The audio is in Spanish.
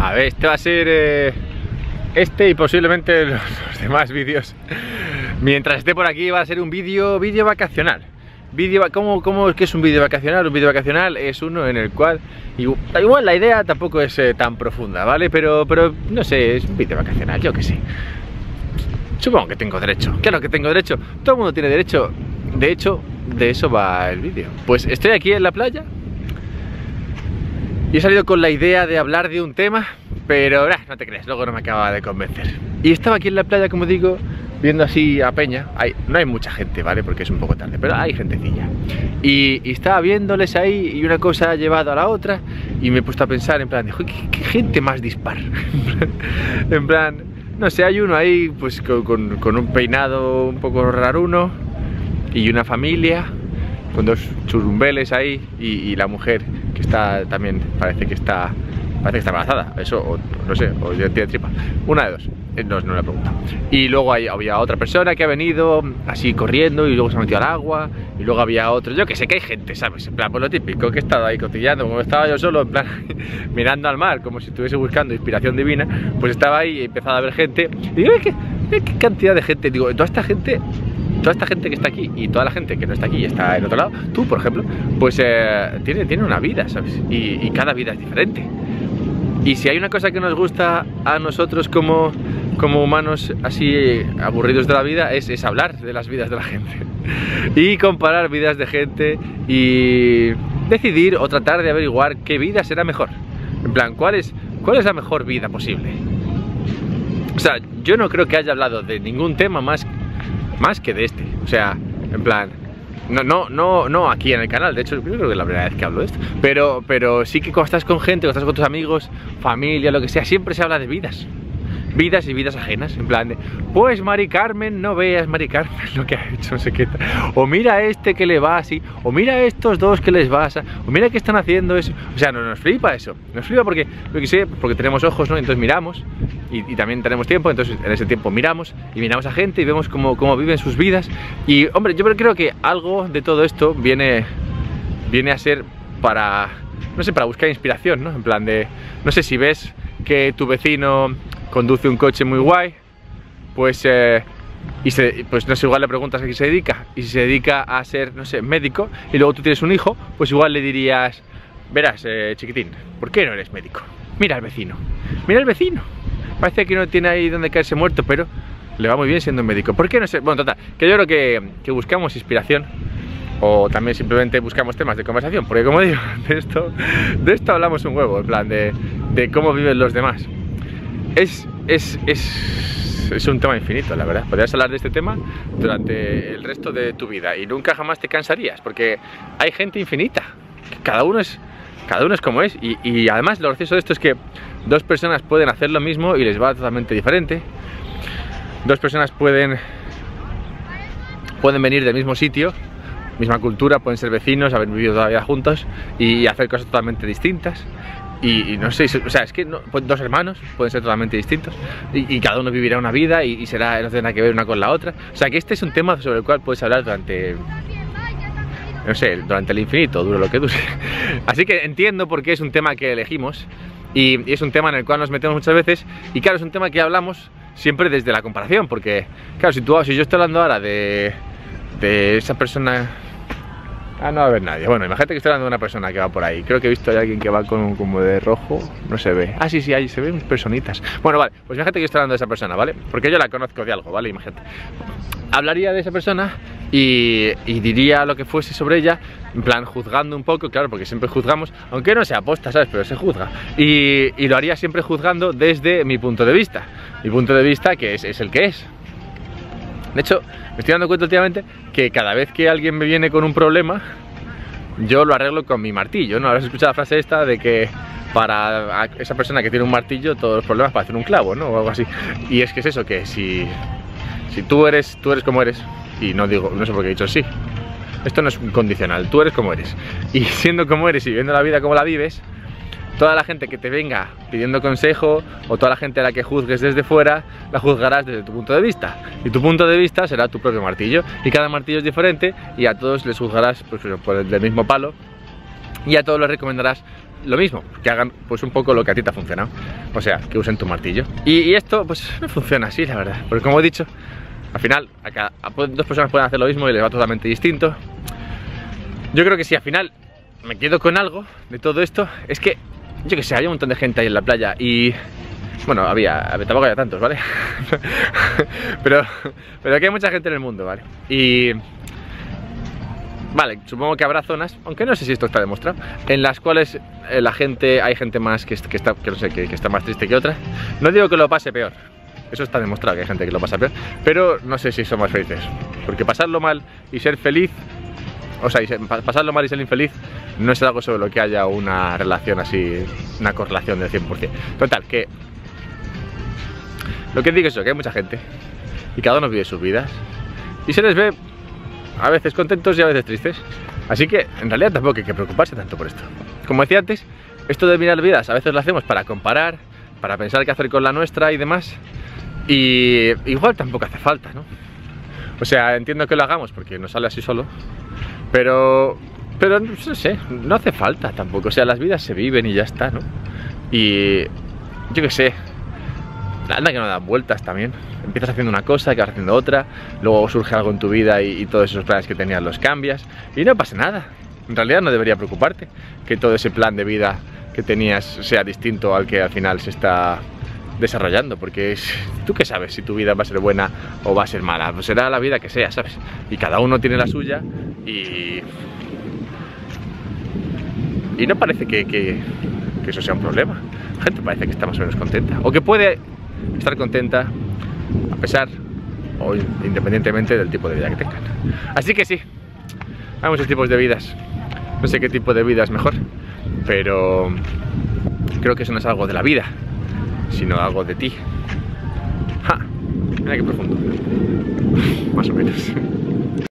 A ver, este va a ser este y posiblemente los demás vídeos. Mientras esté por aquí va a ser un vídeo vacacional. ¿Cómo es que es un vídeo vacacional? Un vídeo vacacional es uno en el cual igual la idea tampoco es tan profunda, ¿vale? Pero no sé, es un vídeo vacacional, yo que sé. Supongo que tengo derecho. Claro que tengo derecho. Todo el mundo tiene derecho. De hecho, de eso va el vídeo. Pues estoy aquí en la playa y he salido con la idea de hablar de un tema, pero no te creas, luego no me acaba de convencer. Y estaba aquí en la playa, como digo, viendo así a peña. No hay mucha gente, ¿vale? Porque es un poco tarde, pero hay gentecilla. Y estaba viéndoles ahí y una cosa ha llevado a la otra y me he puesto a pensar en plan, ¿qué gente más dispar? En plan, no sé, hay uno ahí pues con un peinado un poco raruno y una familia con dos churumbeles ahí y la mujer que está también, parece que está embarazada, eso, o no sé, o ya tiene tripa, una de dos, no la pregunta. Y luego había otra persona que ha venido así corriendo y luego se ha metido al agua, y luego había otro, yo que sé que hay gente, ¿sabes? En plan, pues lo típico, que he estado ahí cotillando, como estaba yo solo, en plan, mirando al mar, como si estuviese buscando inspiración divina, pues estaba ahí y he empezado a ver gente, y digo, ¿qué cantidad de gente? Digo, toda esta gente que está aquí y toda la gente que no está aquí y está en otro lado, tú por ejemplo, pues tiene una vida, ¿sabes? Y cada vida es diferente. Y si hay una cosa que nos gusta a nosotros como humanos así aburridos de la vida es hablar de las vidas de la gente y comparar vidas de gente y decidir o tratar de averiguar qué vida será mejor. En plan, ¿cuál es la mejor vida posible? O sea, yo no creo que haya hablado de ningún tema más que de este. O sea, en plan, no aquí en el canal, de hecho yo creo que es la primera vez que hablo de esto, pero sí que cuando estás con gente, cuando estás con tus amigos, familia, lo que sea, siempre se habla de vidas y vidas ajenas, en plan de, pues Mari Carmen, no veas Mari Carmen lo que ha hecho, no sé qué, o mira a este que le va así, o mira a estos dos que les va así, o mira que están haciendo eso. O sea, no nos flipa eso, nos flipa porque tenemos ojos, ¿no? Entonces miramos y también tenemos tiempo, entonces en ese tiempo miramos a gente y vemos cómo viven sus vidas. Y hombre, yo creo que algo de todo esto viene a ser para, no sé, para buscar inspiración, ¿no? En plan de, no sé, si ves que tu vecino conduce un coche muy guay, pues pues no sé, igual le preguntas a qué se dedica, y si se dedica a ser, no sé, médico, y luego tú tienes un hijo, pues igual le dirías, verás, chiquitín, ¿por qué no eres médico? Mira al vecino, parece que no tiene ahí donde caerse muerto, pero le va muy bien siendo un médico. ¿Por qué no sé? Bueno, total, que yo creo que buscamos inspiración, o también simplemente buscamos temas de conversación, porque como digo, de esto hablamos un huevo, en plan de cómo viven los demás. Es un tema infinito, la verdad. Podrías hablar de este tema durante el resto de tu vida y nunca jamás te cansarías, porque hay gente infinita, cada uno es como es, y además lo gracioso de esto es que dos personas pueden hacer lo mismo y les va totalmente diferente. Dos personas pueden venir del mismo sitio, misma cultura, pueden ser vecinos, haber vivido toda la vida juntos y hacer cosas totalmente distintas. Y no sé, o sea, es que dos hermanos pueden ser totalmente distintos y cada uno vivirá una vida y no tiene nada que ver una con la otra. O sea, que este es un tema sobre el cual puedes hablar durante, no sé, durante el infinito, dure lo que dure. Así que entiendo por qué es un tema que elegimos y es un tema en el cual nos metemos muchas veces. Y claro, es un tema que hablamos siempre desde la comparación, porque claro, si yo estoy hablando ahora de esa persona... no va a haber nadie. Bueno, imagínate que estoy hablando de una persona que va por ahí. Creo que he visto a alguien que va como de rojo. No se ve. Ah, sí, ahí se ven personitas. Bueno, vale, pues imagínate que estoy hablando de esa persona, ¿vale? Porque yo la conozco de algo, ¿vale? Imagínate. Hablaría de esa persona y diría lo que fuese sobre ella, en plan juzgando un poco, claro, porque siempre juzgamos, aunque no sea aposta, ¿sabes? Pero se juzga. Y lo haría siempre juzgando desde mi punto de vista. Mi punto de vista que es el que es. De hecho, me estoy dando cuenta últimamente que cada vez que alguien me viene con un problema, yo lo arreglo con mi martillo, ¿no? Habrás escuchado la frase esta de que para esa persona que tiene un martillo, todos los problemas parecen un clavo, ¿no? O algo así. Y es que es eso, que si tú eres como eres, y no sé por qué he dicho sí, esto no es un condicional, tú eres como eres. Y siendo como eres y viviendo la vida como la vives, toda la gente que te venga pidiendo consejo o toda la gente a la que juzgues desde fuera, la juzgarás desde tu punto de vista. Y tu punto de vista será tu propio martillo. Y cada martillo es diferente y a todos les juzgarás pues, por el del mismo palo. Y a todos les recomendarás lo mismo, que hagan pues un poco lo que a ti te ha funcionado. O sea, que usen tu martillo. Y esto pues no funciona así, la verdad. Porque como he dicho, al final dos personas pueden hacer lo mismo y les va totalmente distinto. Yo creo que si al final me quedo con algo de todo esto, es que, yo que sé, había un montón de gente ahí en la playa y... Bueno, tampoco había tantos, ¿vale? pero aquí hay mucha gente en el mundo, ¿vale? Y... Vale, supongo que habrá zonas, aunque no sé si esto está demostrado, en las cuales hay gente más que está más triste que otra. No digo que lo pase peor, eso está demostrado que hay gente que lo pasa peor, pero no sé si son más felices. Porque pasarlo mal y ser feliz, o sea, pasarlo mal y ser infeliz, no es algo sobre lo que haya una relación así, una correlación del 100%. Total, que lo que digo es eso, que hay mucha gente y cada uno vive sus vidas y se les ve a veces contentos y a veces tristes. Así que en realidad tampoco hay que preocuparse tanto por esto. Como decía antes, esto de mirar vidas a veces lo hacemos para comparar, para pensar qué hacer con la nuestra y demás. Y igual tampoco hace falta, ¿no? O sea, entiendo que lo hagamos porque nos sale así solo, pero no sé, no hace falta tampoco. O sea, las vidas se viven y ya está, ¿no? Y yo qué sé, anda que no dan vueltas también. Empiezas haciendo una cosa, acabas haciendo otra, luego surge algo en tu vida y todos esos planes que tenías los cambias y no pasa nada. En realidad no debería preocuparte que todo ese plan de vida que tenías sea distinto al que al final se está desarrollando, porque tú qué sabes si tu vida va a ser buena o va a ser mala. Pues será la vida que sea, ¿sabes? Y cada uno tiene la suya y no parece que eso sea un problema. La gente parece que está más o menos contenta, o que puede estar contenta a pesar o independientemente del tipo de vida que tengan. Así que sí, hay muchos tipos de vidas. No sé qué tipo de vida es mejor, pero creo que eso no es algo de la vida, sino algo de ti. ¡Ja! Mira qué profundo. Más o menos.